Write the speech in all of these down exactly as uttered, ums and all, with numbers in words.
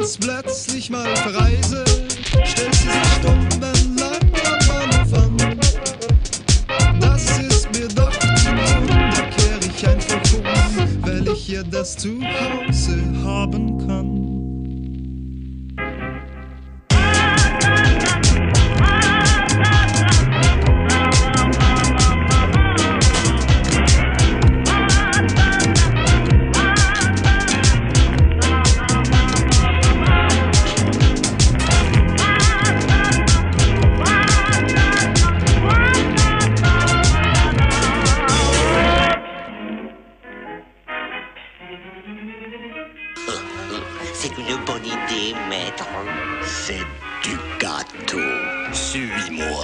es plötzlich mal verreise, stellt sie sich stundenlang an meinen Pfann. Das ist mir doch zu bunt, da kehr ich einfach um, weil ich ja das Zuhause haben kann. C'est une bonne idée, maître. C'est du gâteau. Suis-moi.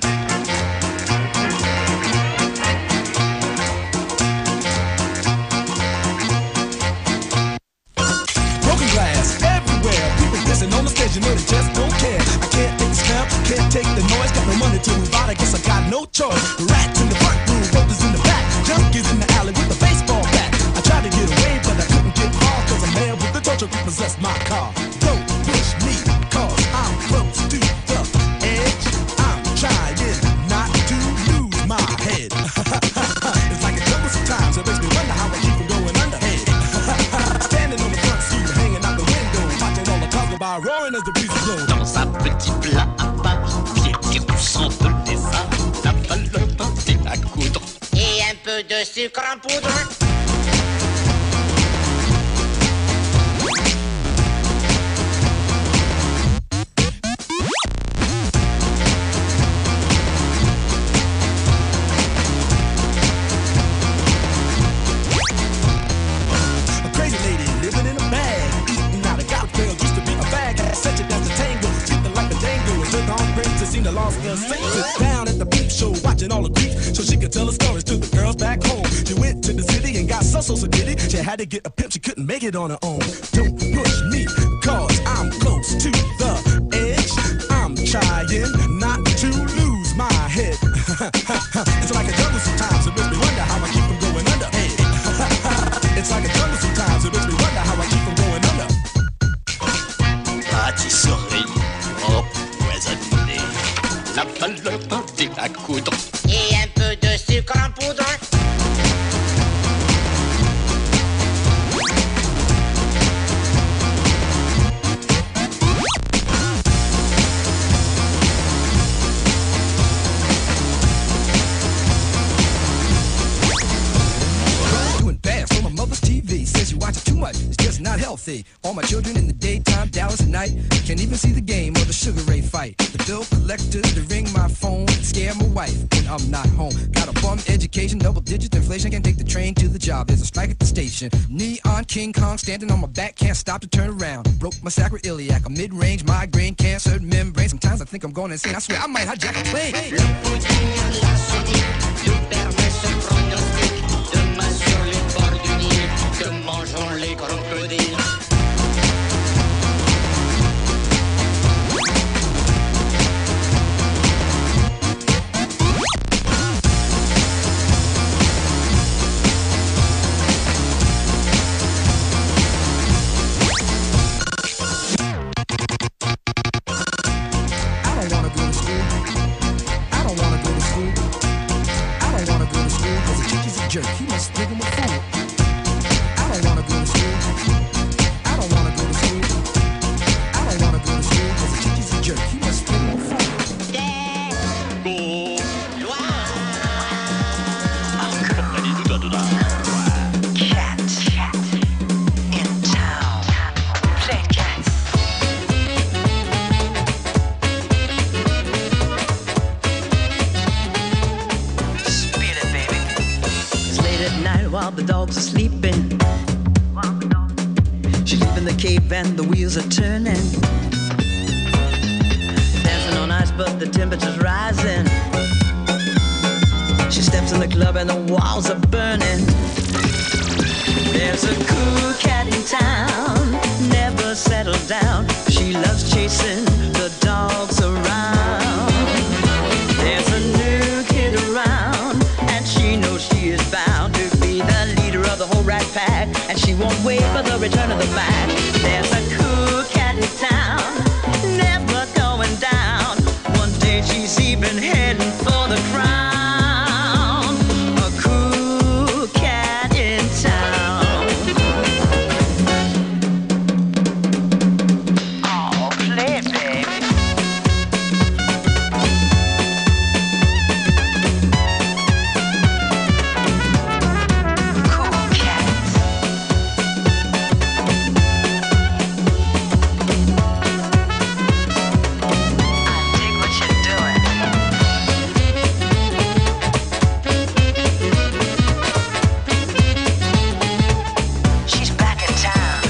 Broken glass everywhere. People dancing on the stage, you know they just don't care. I can't take the smell, can't take the noise. Got no money to move out, I guess I got no choice. Rats in the front room, rollers in the back. Junkies in the alley with the baseball bat. I tried to get away, but I couldn't get far, cause a man with the torture repossessed my car. Don't push me, cause I'm close to the edge. I'm trying not to lose my head. It's like a jungle sometimes, it makes me wonder how I keep from going under. Standing on the front seat, hanging out the window, watching all the cars go by, roaring as the breeze blows. Dans un petit plat à part, vieille roussant de lézard, la valeur tentée à coudre. Et un peu de sucre en poudre. Seen the lost girl sit down at the peep show, watching all the creeps, so she could tell the stories to the girls back home. She went to the city and got so so so giddy. She had to get a pimp, she couldn't make it on her own. Don't push me, cause I'm close to the edge. I'm trying not to lose my head. It's like a jungle sometimes, it makes me wonder how I keep from going under. It's like a jungle sometimes, it makes me wonder how I keep from going under. Pâtisserie, empoisonnée, la valeur tentée à coudre. Et un peu de sucre en poudre. Says you watch it too much, it's just not healthy. All my children in the daytime, Dallas at night. Can't even see the game or the Sugar Ray fight. The bill collectors to ring my phone, scare my wife when I'm not home. Got a bum education, double digit inflation. Can't take the train to the job, there's a strike at the station. Neon King Kong standing on my back, can't stop to turn around. Broke my sacroiliac, a mid-range migraine, cancer membrane. Sometimes I think I'm going insane, I swear I might hijack a plane. Le pudding, la sodique, nous permet ce pronostic. Demain sur les bords du Nil, que mangeront les crocodiles. Jerk, he must think I'm a fool. I don't wanna go to school. I don't wanna go to school. I don't wanna go to school cause the teacher's a jerk. He must think I'm a fool. Cat, cat, in town, play cats. Spit it, baby. At night while the dogs are sleeping, she's leaving the cave and the wheels are turning. Dancing on ice but the temperature's rising. She steps in the club and the walls are burning. There's a cool cat in town, never settled down. She loves chasing the dogs around. There's a new kid around and she knows she is bound to be the leader of the whole rat pack, and she won't wait for the return of the Mac. There's a cool cat she's even heading for the crown. A cool cat in town. Oh, play it, baby. Cool cats. I dig what you're doing. She's back in town.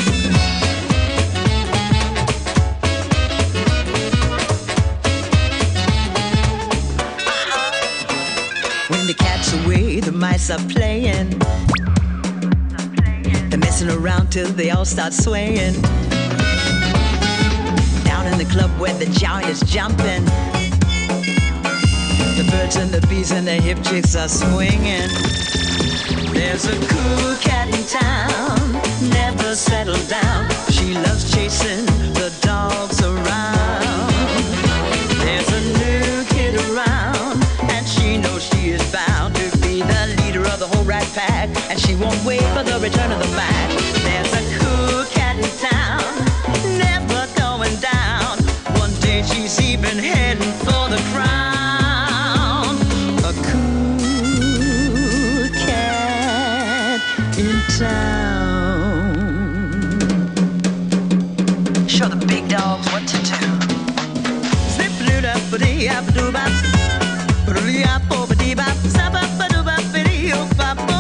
When the cat's away, the mice are playing. They're messing around till they all start swaying. Down in the club where the joint is jumping. The birds and the bees and the hip chicks are swinging. There's a cool cat in town, never settled down. She loves chasing the dogs around. There's a new kid around, and she knows she is bound to be the leader of the whole rat pack, and she won't wait for the return of the Mac. There's a cool cat in town, never going down. One day she's even heading for the crown. A cool cat in town. Show the big dogs what to do. Zip-a-doo-da-ba-dee-a-ba-doo-bop. Ba-doo-dee-a-bo-ba-dee-bop. Zap-a-ba-doo-ba-ba-dee-oh-bop-oh.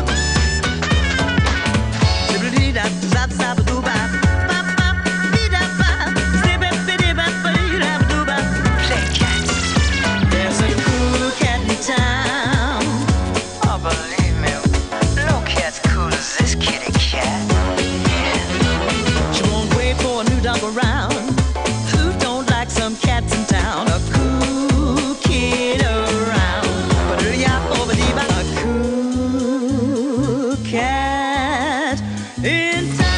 Zip-a-dee-da-zap-zap-a-doo-bop. Bop-bop-dee-da-bop. Zip-a-dee-ba-ba-dee-da-ba-doo-bop. Play cats. There's a cool cat in town. Oh, believe me, no cat's cool as this kitty cat. Yeah. She won't wait for a new dog around. Who don't like some cats in town? A cool kid around. Ba-doo-dee-ah-bo-ba-dee-bop. A cool cat in town.